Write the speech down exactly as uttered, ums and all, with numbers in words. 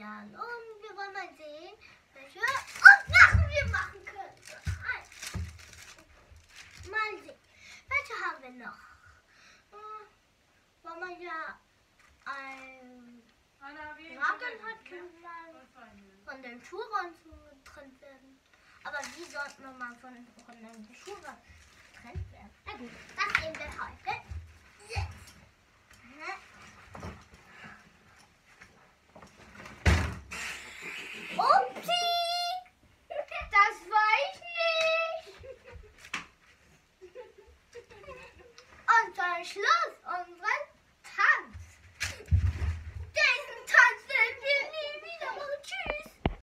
ausprobieren. Und wir wollen mal sehen, welche Sachen wir machen können. Mal sehen. Welche haben wir noch? Hm, wollen wir ja ein Drachen hat, können mal von den Schuhraum getrennt werden. Aber wie sollten wir mal von, von den Schuhraum